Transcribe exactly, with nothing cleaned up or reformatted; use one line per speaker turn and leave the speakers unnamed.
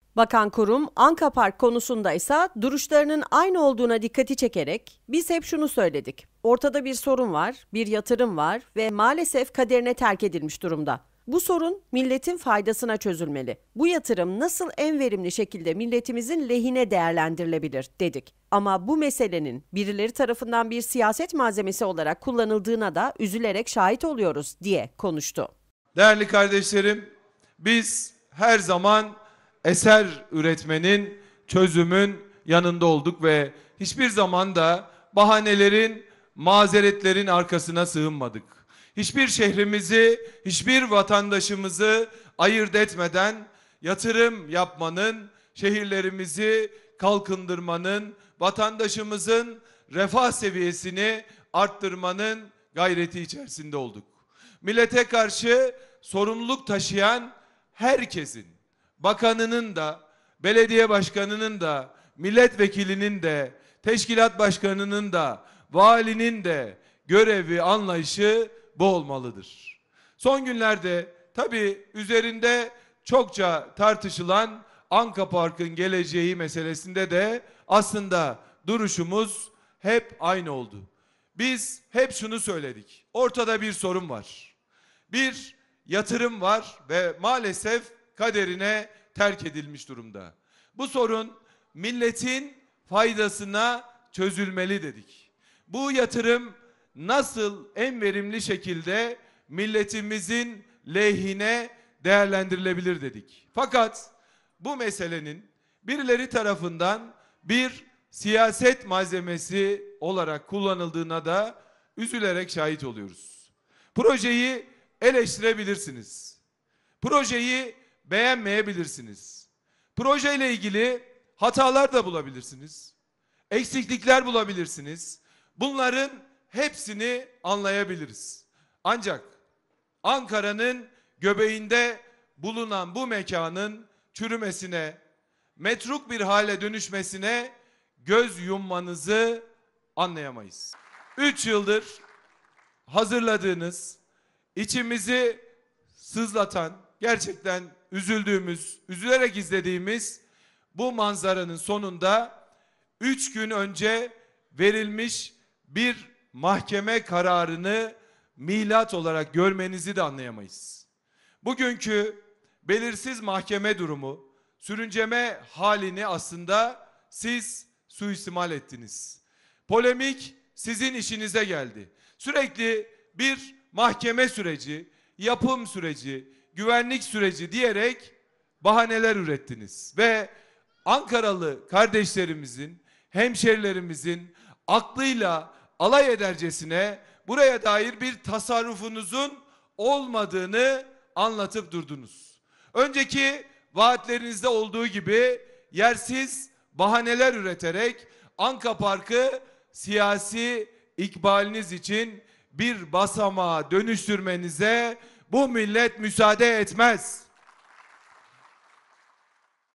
Bakan kurum Anka Park konusunda ise duruşlarının aynı olduğuna dikkati çekerek biz hep şunu söyledik. Ortada bir sorun var, bir yatırım var ve maalesef kaderine terk edilmiş durumda. Bu sorun milletin faydasına çözülmeli. Bu yatırım nasıl en verimli şekilde milletimizin lehine değerlendirilebilir dedik. Ama bu meselenin birileri tarafından bir siyaset malzemesi olarak kullanıldığına da üzülerek şahit oluyoruz diye konuştu.
Değerli kardeşlerim, biz her zaman eser üretmenin, çözümün yanında olduk ve hiçbir zaman da bahanelerin, mazeretlerin arkasına sığınmadık. Hiçbir şehrimizi, hiçbir vatandaşımızı ayırt etmeden yatırım yapmanın, şehirlerimizi kalkındırmanın, vatandaşımızın refah seviyesini arttırmanın gayreti içerisinde olduk. Millete karşı sorumluluk taşıyan herkesin, bakanının da, belediye başkanının da, milletvekilinin de, teşkilat başkanının da, valinin de görevi, anlayışı bu olmalıdır. Son günlerde tabii üzerinde çokça tartışılan Anka Park'ın geleceği meselesinde de aslında duruşumuz hep aynı oldu. Biz hep şunu söyledik. Ortada bir sorun var. Bir yatırım var ve maalesef kaderine terk edilmiş durumda. Bu sorun milletin faydasına çözülmeli dedik. Bu yatırım nasıl en verimli şekilde milletimizin lehine değerlendirilebilir dedik. Fakat bu meselenin birileri tarafından bir siyaset malzemesi olarak kullanıldığına da üzülerek şahit oluyoruz. Projeyi eleştirebilirsiniz. Projeyi beğenmeyebilirsiniz. Projeyle ilgili hatalar da bulabilirsiniz. Eksiklikler bulabilirsiniz. Bunların hepsini anlayabiliriz. Ancak Ankara'nın göbeğinde bulunan bu mekanın çürümesine, metruk bir hale dönüşmesine göz yummanızı anlayamayız. Üç yıldır hazırladığınız, içimizi sızlatan, gerçekten üzüldüğümüz, üzülerek izlediğimiz bu manzaranın sonunda üç gün önce verilmiş bir mahkeme kararını milat olarak görmenizi de anlayamayız. Bugünkü belirsiz mahkeme durumu, sürünceme halini aslında siz suistimal ettiniz. Polemik sizin işinize geldi. Sürekli bir mahkeme süreci, yapım süreci, güvenlik süreci diyerek bahaneler ürettiniz. Ve Ankaralı kardeşlerimizin, hemşerilerimizin aklıyla alay edercesine buraya dair bir tasarrufunuzun olmadığını anlatıp durdunuz. Önceki vaatlerinizde olduğu gibi yersiz bahaneler üreterek Anka Park'ı siyasi ikbaliniz için bir basamağa dönüştürmenize bu millet müsaade etmez.